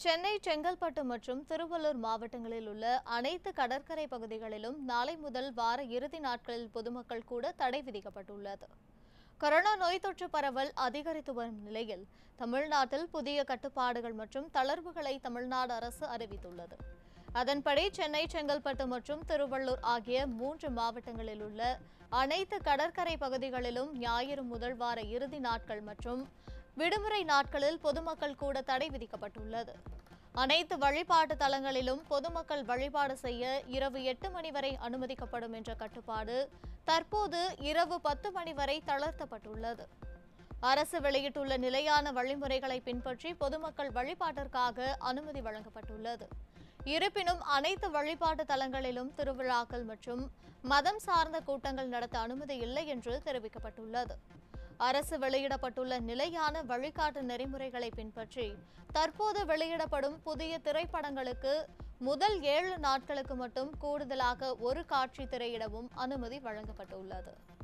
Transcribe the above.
சென்னை, செங்கல்பட்டு மற்றும் திருவள்ளூர் மாவட்டங்களில் உள்ள அனைத்து கடற்கரை பகுதிகளிலும் நாளை முதல் வார இறுதி நாட்களில் பொதுமக்கள் கூட தடை விதிக்கப்பட்டுள்ளது. கொரோனா நோய் தொற்று பரவல் அதிகரித்து வரும் நிலையில் தமிழ்நாட்டில் புதிய கட்டுப்பாடுகள் மற்றும் தளர்வுகளை தமிழ்நாடு அரசு அறிவித்துள்ளது. அதன்படி சென்னை, செங்கல்பட்டு மற்றும் திருவள்ளூர் ஆகிய 3 மாவட்டங்களில் உள்ள அனைத்து கடற்கரை பகுதிகளிலும் ஞாயிறு முதல் வார இறுதி நாட்கள் மற்றும் விடுமுறை நாட்களில் பொதுமக்கள் கூட தடை விதிக்கப்பட்டுள்ளது. அனைத்து வழிபாட்டு தலங்களிலும் பொதுமக்கள் வழிபாடு செய்ய இரவு 8 மணி வரை அனுமதிக்கப்படும் என்ற கட்டுப்பாடு தற்போது இரவு 10 மணி வரை தளர்த்தப்பட்டுள்ளது. அரசு வெளியிட்டுள்ள நிலையான வழிமுறைகளை பின்பற்றி பொதுமக்கள் வழிபாட்டிற்காக அனுமதி வழங்கப்பட்டுள்ளது. இருப்பினும் அனைத்து வழிபாட்டு தலங்களிலும் திருவிழாக்கள் மற்றும் மதம் சார்ந்த கூட்டங்கள் நடத்த அனுமதி இல்லை என்று தெரிவிக்கப்பட்டுள்ளது. அரசு வெளியிடப்பட்டுள்ள நிலையான வழிகாட்டு நெறிமுறைகளை பின்பற்றி தற்போது வெளியிடப்படும் புதிய திரைப்படங்களுக்கு முதல் 7 நாட்களுக்கு மட்டும் கூடுதலாக ஒரு காட்சி திரையிடவும் அனுமதி வழங்கப்பட்டுள்ளது.